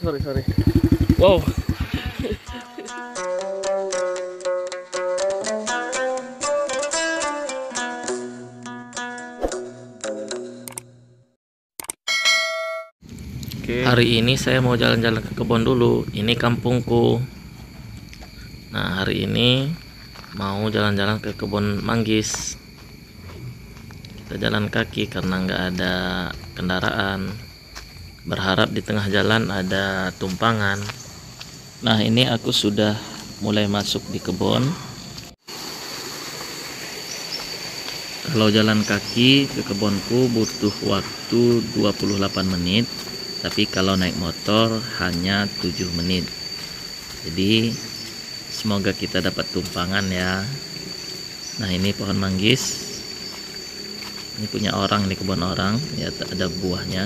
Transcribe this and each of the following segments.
Sorry. Wow. Hari ini saya mau jalan-jalan ke kebun dulu. Ini kampungku. Nah, hari ini mau jalan-jalan ke kebun manggis. Kita jalan kaki karena nggak ada kendaraan. Berharap di tengah jalan ada tumpangan. Nah, ini aku sudah mulai masuk di kebun. Kalau jalan kaki ke kebunku butuh waktu 28 menit. Tapi kalau naik motor hanya 7 menit. Jadi semoga kita dapat tumpangan ya. Nah, ini pohon manggis. Ini punya orang, di kebun orang. Ya, ada buahnya.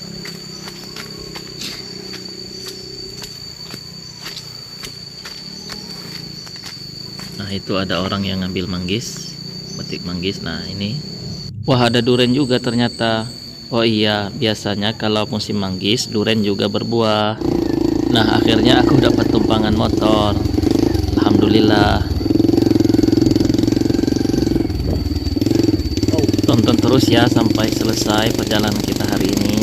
Nah, itu ada orang yang ngambil manggis, petik manggis. Nah, ini. Wah, ada durian juga ternyata. Oh iya, biasanya kalau musim manggis, durian juga berbuah. Nah, akhirnya aku dapat tumpangan motor. Alhamdulillah. Tonton terus ya sampai selesai perjalanan kita hari ini.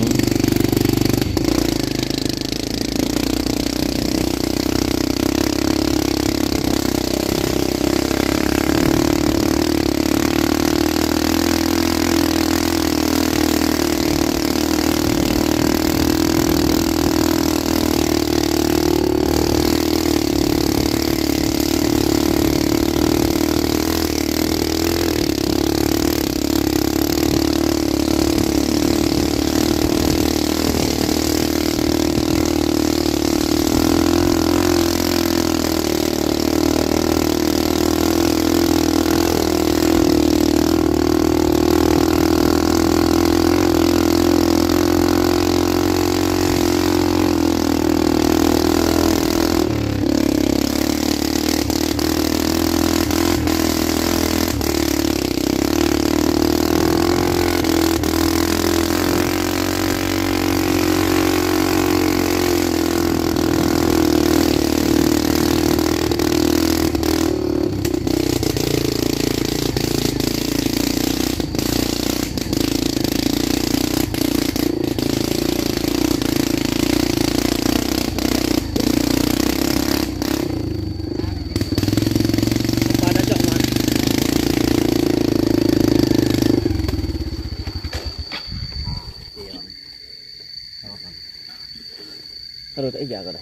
Harus iya kan?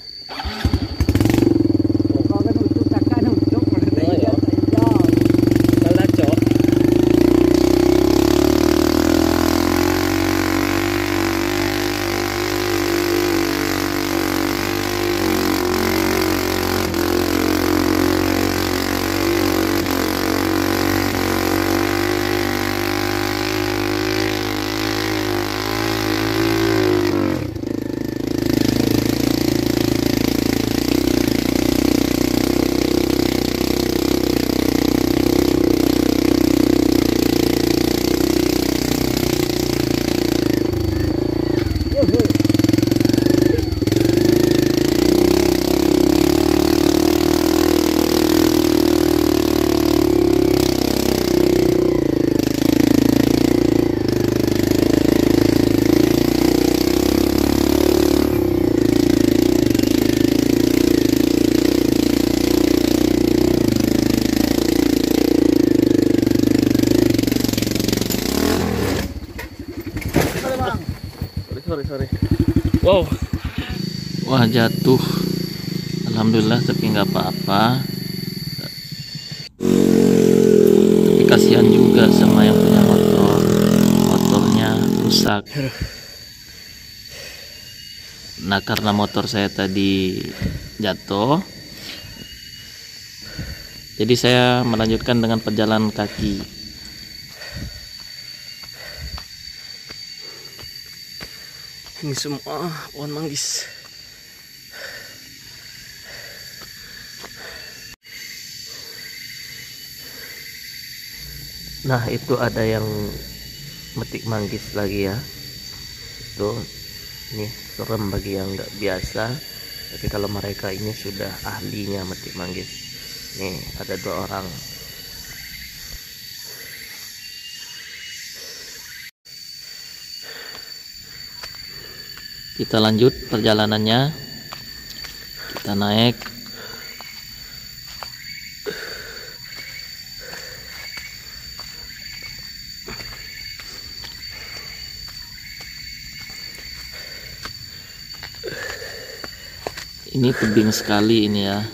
Sorry. Wow. Wah, jatuh. Alhamdulillah tapi nggak apa-apa. Tapi kasihan juga sama yang punya motor. Motornya rusak. Nah, karena motor saya tadi jatuh, jadi saya melanjutkan dengan perjalanan kaki. Ini semua pohon manggis. Nah, itu ada yang metik manggis lagi ya. Tuh, Ini serem bagi yang nggak biasa, tapi kalau mereka ini sudah ahlinya metik manggis. Nih ada 2 orang. Kita lanjut perjalanannya. Kita naik. Ini tebing sekali ini ya.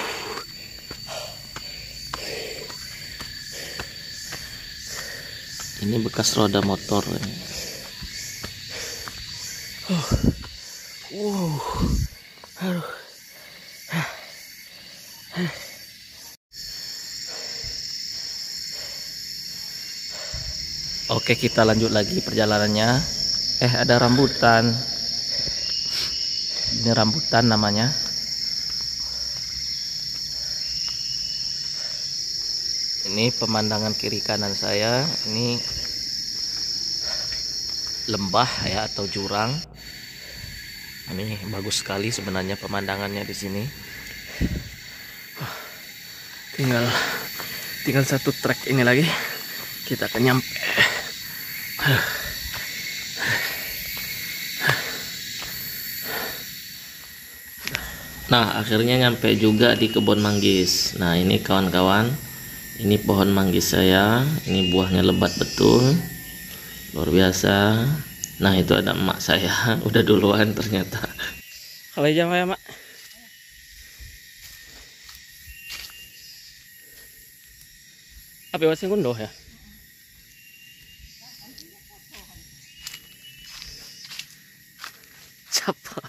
Ini bekas roda motor ini. Aduh. Oke, kita lanjut lagi perjalanannya. Ada rambutan. Ini rambutan namanya. Ini pemandangan kiri kanan saya. Ini lembah ya atau jurang. Ini bagus sekali sebenarnya pemandangannya di sini. Tinggal 1 trek ini lagi kita akan nyampe. Nah, akhirnya nyampe juga di kebun manggis. Nah, ini kawan-kawan, ini pohon manggis saya. Ini buahnya lebat betul, luar biasa. Nah, itu ada emak saya, udah duluan ternyata. Kalau jam ya, Mak? Apa masih gundoh ya? Capek.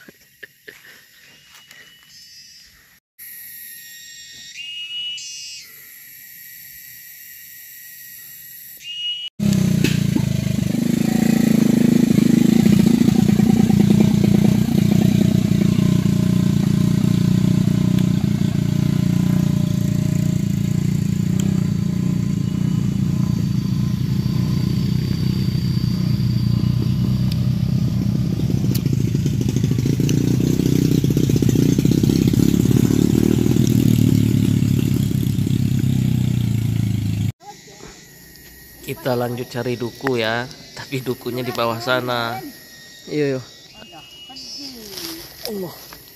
Kita lanjut cari duku ya, tapi dukunya di bawah sana. Iya, yo. Allah.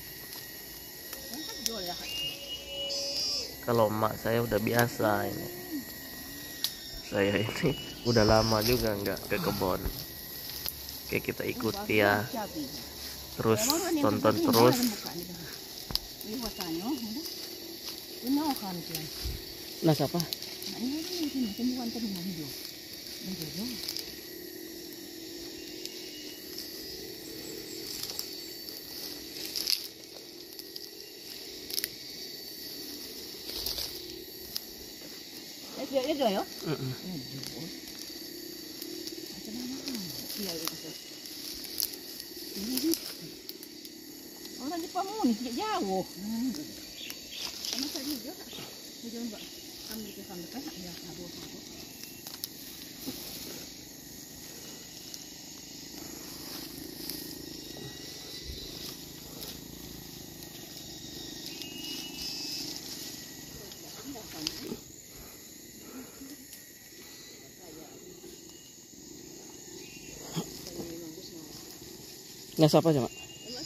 Kalau emak saya udah biasa ini. Saya ini udah lama juga nggak ke kebun. Oke, kita ikuti ya. Terus tonton terus. Nah, siapa? Orang Jepang mau nih sejak jauh. Sama saya juga. Dia coba ambil ke sana kan ya abu. Nah, siapa coba?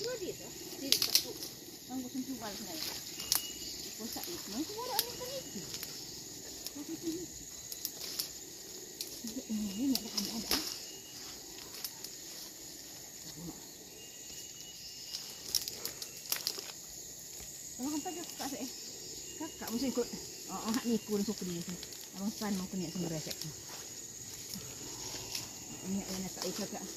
Kakak mesti ikut. Oh, hak ni kun suku dia. Abang San mau kena sumber resep. Ini yang tak ikut kakak.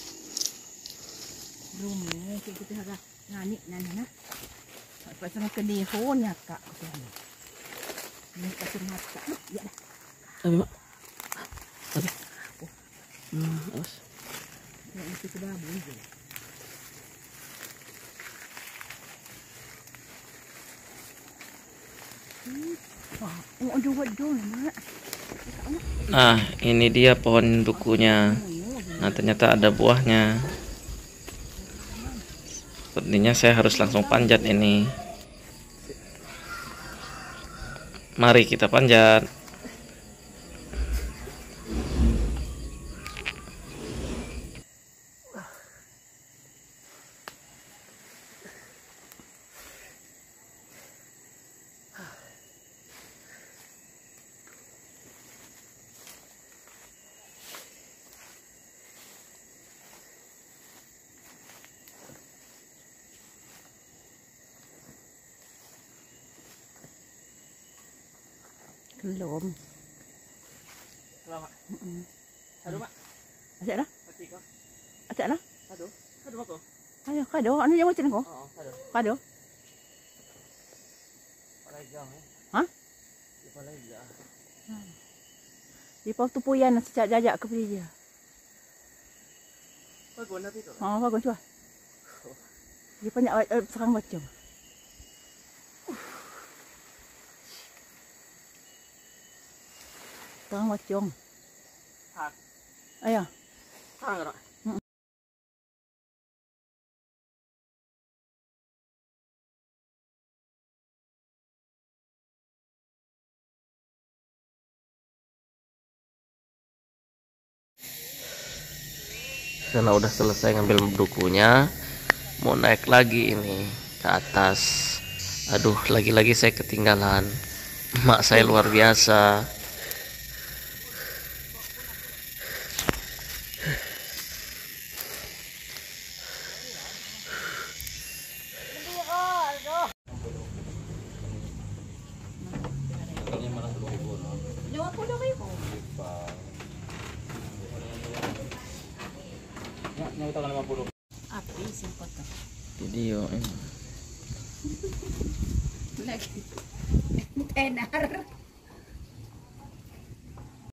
Rumah kita harap ngani nana. Apa sama kena phone ya kak. Ini kasih mata. Ya dah. Tapi mak. Tapi. Awas. Ya itu sudah boleh. Nah, ini dia pohon dukunya. Nah, ternyata ada buahnya. Sepertinya saya harus langsung panjat ini. Mari kita panjat. Belum. Selamat. Aduh, Mak. Ajak dah. Mati kau. Ajak dah. Aduh. Aduh apa? Ayo, kado. Anu yang macam kau? Oh, aduh. Kado. Palagang. Hah? Palagang. Di bawah tu puyan sejak jajak ke beli dia. Bagus nanti tu. Oh, bagus cuba. Dia banyak serang macam. Serang macam. Hak. Ayo. Hang tak? Karena udah selesai ngambil dukunya, mau naik lagi ini ke atas. Aduh, lagi-lagi saya ketinggalan. Mak saya luar biasa. Api sempat tu. Video ini. Lagi. Tenar.